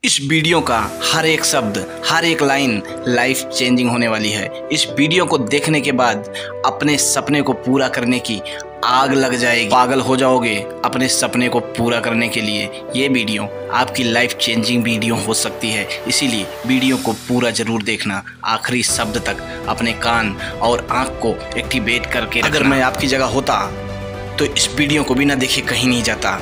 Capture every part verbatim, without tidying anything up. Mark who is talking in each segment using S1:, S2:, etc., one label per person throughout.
S1: इस वीडियो का हर एक शब्द, हर एक लाइन लाइफ चेंजिंग होने वाली है। इस वीडियो को देखने के बाद अपने सपने को पूरा करने की आग लग जाएगी, पागल हो जाओगे अपने सपने को पूरा करने के लिए। ये वीडियो आपकी लाइफ चेंजिंग वीडियो हो सकती है, इसीलिए वीडियो को पूरा जरूर देखना, आखिरी शब्द तक अपने कान और आँख को एक्टिवेट करके। अगर मैं आपकी जगह होता तो इस वीडियो को बिना देखे कहीं नहीं जाता।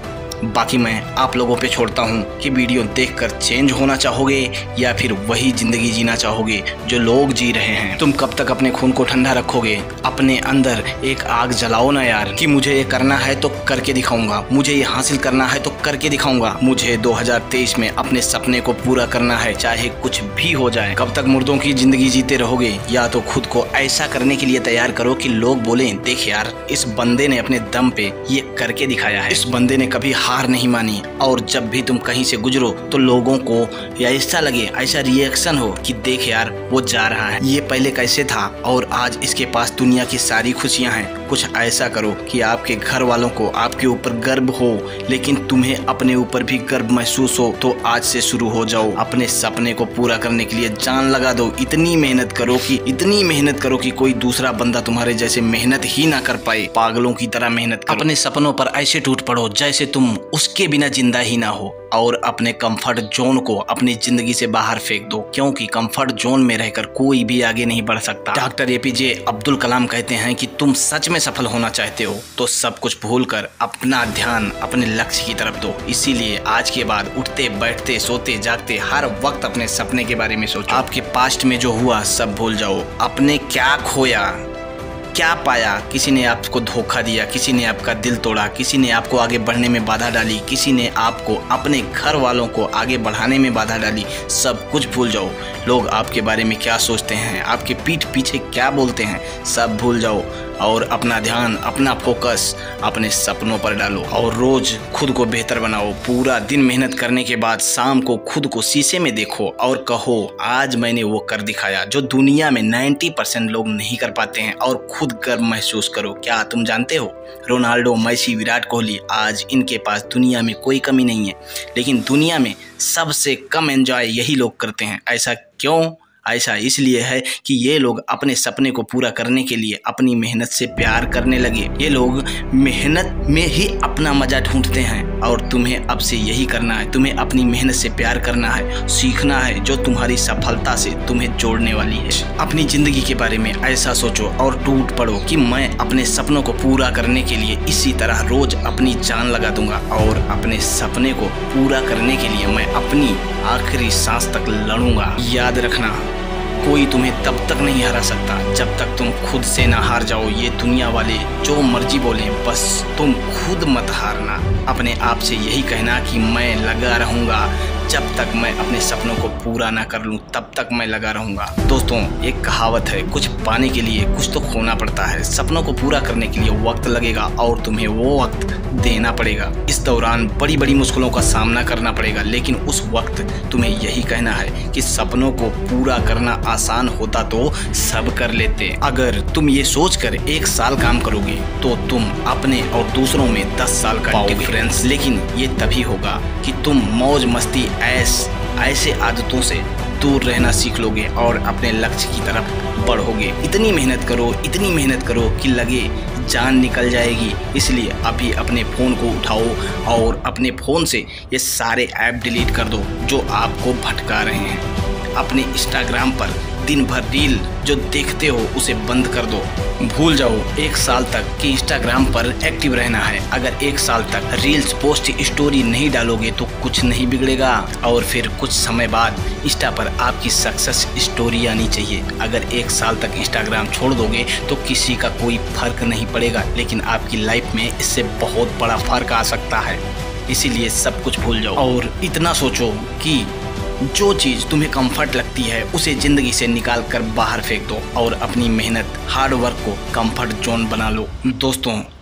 S1: बाकी मैं आप लोगों पे छोड़ता हूँ कि वीडियो देखकर चेंज होना चाहोगे या फिर वही ज़िंदगी जीना चाहोगे जो लोग जी रहे हैं। तुम कब तक अपने खून को ठंडा रखोगे? अपने अंदर एक आग जलाओ ना यार, कि मुझे ये करना है तो करके दिखाऊंगा, मुझे ये हासिल करना है तो करके दिखाऊंगा, मुझे दो हज़ार तेईस में अपने सपने को पूरा करना है चाहे कुछ भी हो जाए। कब तक मुर्दों की ज़िंदगी जीते रहोगे? या तो खुद को ऐसा करने के लिए तैयार करो कि लोग बोलें, देख यार इस बंदे ने अपने दम पे ये करके दिखाया है, इस बंदे ने कभी हार नहीं मानी। और जब भी तुम कहीं से गुजरो तो लोगों को या ऐसा लगे, ऐसा रिएक्शन हो कि देख यार वो जा रहा है, ये पहले कैसे था और आज इसके पास दुनिया की सारी खुशियां हैं। कुछ ऐसा करो कि आपके घर वालों को आपके ऊपर गर्व हो, लेकिन तुम्हें अपने ऊपर भी गर्व महसूस हो। तो आज से शुरू हो जाओ, अपने सपने को पूरा करने के लिए जान लगा दो। इतनी मेहनत करो कि इतनी मेहनत करो कि कोई दूसरा बंदा तुम्हारे जैसे मेहनत ही ना कर पाए। पागलों की तरह मेहनत करो, अपने सपनों पर ऐसे टूट पड़ो जैसे तुम उसके बिना जिंदा ही ना हो, और अपने कंफर्ट जोन को अपनी जिंदगी से बाहर फेंक दो, क्योंकि कंफर्ट जोन में रहकर कोई भी आगे नहीं बढ़ सकता। डॉक्टर एपीजे अब्दुल कलाम कहते हैं कि तुम सच में सफल होना चाहते हो तो सब कुछ भूलकर अपना ध्यान अपने लक्ष्य की तरफ दो। इसीलिए आज के बाद उठते बैठते सोते जागते हर वक्त अपने सपने के बारे में सोचो। आपके पास्ट में जो हुआ सब भूल जाओ। अपने क्या खोया, क्या पाया, किसी ने आपको धोखा दिया, किसी ने आपका दिल तोड़ा, किसी ने आपको आगे बढ़ने में बाधा डाली, किसी ने आपको अपने घर वालों को आगे बढ़ाने में बाधा डाली, सब कुछ भूल जाओ। लोग आपके बारे में क्या सोचते हैं, आपके पीठ पीछे क्या बोलते हैं, सब भूल जाओ और अपना ध्यान अपना फोकस अपने सपनों पर डालो और रोज खुद को बेहतर बनाओ। पूरा दिन मेहनत करने के बाद शाम को खुद को शीशे में देखो और कहो आज मैंने वो कर दिखाया जो दुनिया में नब्बे परसेंट लोग नहीं कर पाते हैं, और खुद गर्व महसूस करो। क्या तुम जानते हो रोनाल्डो, मेसी, विराट कोहली, आज इनके पास दुनिया में कोई कमी नहीं है, लेकिन दुनिया में सबसे कम एंजॉय यही लोग करते हैं। ऐसा क्यों? ऐसा इसलिए है कि ये लोग अपने सपने को पूरा करने के लिए अपनी मेहनत से प्यार करने लगे। ये लोग मेहनत में ही अपना मजा ढूंढते हैं, और तुम्हें अब से यही करना है। तुम्हें अपनी मेहनत से प्यार करना है, सीखना है जो तुम्हारी सफलता से तुम्हें जोड़ने वाली है। अपनी जिंदगी के बारे में ऐसा सोचो और टूट पड़ो कि मैं अपने सपनों को पूरा करने के लिए इसी तरह रोज अपनी जान लगा दूंगा, और अपने सपने को पूरा करने के लिए मैं अपनी आखिरी सांस तक लड़ूंगा। याद रखना, कोई तुम्हें तब तक नहीं हरा सकता जब तक तुम खुद से ना हार जाओ। ये दुनिया वाले जो मर्जी बोले, बस तुम खुद मत हारना। अपने आप से यही कहना कि मैं लगा रहूंगा, जब तक मैं अपने सपनों को पूरा ना कर लूं तब तक मैं लगा रहूंगा। दोस्तों, एक कहावत है, कुछ पाने के लिए कुछ तो खोना पड़ता है। सपनों को पूरा करने के लिए वक्त लगेगा और तुम्हें वो वक्त देना पड़ेगा। इस दौरान बड़ी बड़ी मुश्किलों का सामना करना पड़ेगा, लेकिन उस वक्त तुम्हें यही कहना है कि सपनों को पूरा करना आसान होता तो सब कर लेते। अगर तुम ये सोचकर एक साल काम करोगे तो तुम अपने और दूसरों में दस साल का डिफरेंस, लेकिन ये तभी होगा कि तुम मौज मस्ती ऐस ऐसे आदतों से दूर रहना सीख लोगे और अपने लक्ष्य की तरफ बढ़ोगे। इतनी मेहनत करो, इतनी मेहनत करो कि लगे जान निकल जाएगी। इसलिए अभी अपने फ़ोन को उठाओ और अपने फ़ोन से ये सारे ऐप डिलीट कर दो जो आपको भटका रहे हैं। अपने इंस्टाग्राम पर दिन भर रील जो देखते हो उसे बंद कर दो। भूल जाओ एक साल तक कि इंस्टाग्राम पर एक्टिव रहना है। अगर एक साल तक रील्स पोस्ट स्टोरी नहीं डालोगे तो कुछ नहीं बिगड़ेगा, और फिर कुछ समय बाद इंस्टा पर आपकी सक्सेस स्टोरी आनी चाहिए। अगर एक साल तक इंस्टाग्राम छोड़ दोगे तो किसी का कोई फर्क नहीं पड़ेगा, लेकिन आपकी लाइफ में इससे बहुत बड़ा फर्क आ सकता है। इसीलिए सब कुछ भूल जाओ और इतना सोचो कि जो चीज़ तुम्हें कंफर्ट लगती है उसे ज़िंदगी से निकाल कर बाहर फेंक दो और अपनी मेहनत हार्ड वर्क को कंफर्ट जोन बना लो। दोस्तों,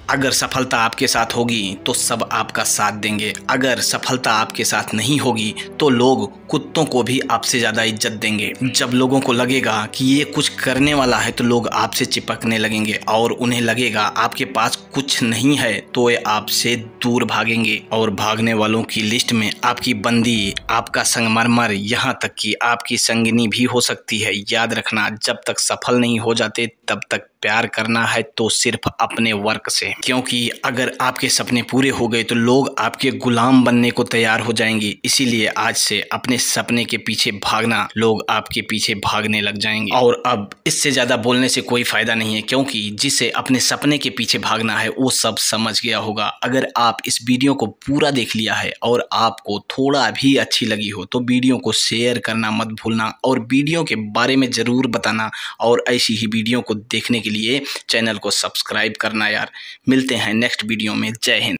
S1: अगर सफलता आपके साथ होगी तो सब आपका साथ देंगे, अगर सफलता आपके साथ नहीं होगी तो लोग कुत्तों को भी आपसे ज़्यादा इज्जत देंगे। जब लोगों को लगेगा कि ये कुछ करने वाला है तो लोग आपसे चिपकने लगेंगे और उन्हें लगेगा आपके पास कुछ नहीं है तो ये आपसे दूर भागेंगे। और भागने वालों की लिस्ट में आपकी बंदी, आपका संगमरमर, यहाँ तक कि आपकी संगिनी भी हो सकती है। याद रखना, जब तक सफल नहीं हो जाते तब तक प्यार करना है तो सिर्फ अपने वर्क से, क्योंकि अगर आपके सपने पूरे हो गए तो लोग आपके गुलाम बनने को तैयार हो जाएंगे। इसीलिए आज से अपने सपने के पीछे भागना, लोग आपके पीछे भागने लग जाएंगे। और अब इससे ज़्यादा बोलने से कोई फ़ायदा नहीं है, क्योंकि जिसे अपने सपने के पीछे भागना है वो सब समझ गया होगा। अगर आप इस वीडियो को पूरा देख लिया है और आपको थोड़ा भी अच्छी लगी हो तो वीडियो को शेयर करना मत भूलना और वीडियो के बारे में ज़रूर बताना। और ऐसी ही वीडियो को देखने के लिए चैनल को सब्सक्राइब करना यार। मिलते हैं नेक्स्ट वीडियो में। जय हिंद।